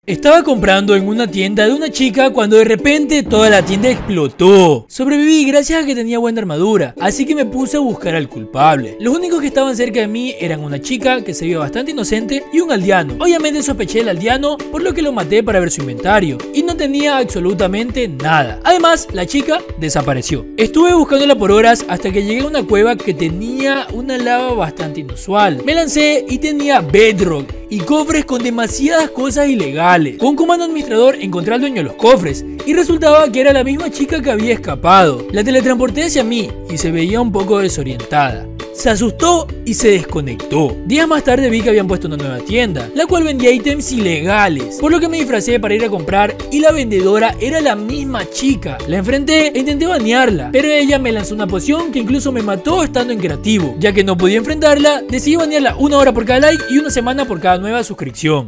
Estaba comprando en una tienda de una chica cuando de repente toda la tienda explotó. Sobreviví gracias a que tenía buena armadura, así que me puse a buscar al culpable. Los únicos que estaban cerca de mí eran una chica que se veía bastante inocente y un aldeano. Obviamente sospeché del aldeano, por lo que lo maté para ver su inventario, y no tenía absolutamente nada. Además, la chica desapareció. Estuve buscándola por horas hasta que llegué a una cueva que tenía una lava bastante inusual. Me lancé y tenía bedrock y cofres con demasiadas cosas ilegales. Con un comando administrador encontré al dueño de los cofres y resultaba que era la misma chica que había escapado. La teletransporté hacia mí y se veía un poco desorientada. Se asustó y se desconectó. Días más tarde vi que habían puesto una nueva tienda, la cual vendía ítems ilegales, por lo que me disfracé para ir a comprar y la vendedora era la misma chica. La enfrenté e intenté banearla, pero ella me lanzó una poción que incluso me mató estando en creativo. Ya que no podía enfrentarla, decidí banearla 1 hora por cada like y 1 semana por cada nueva suscripción.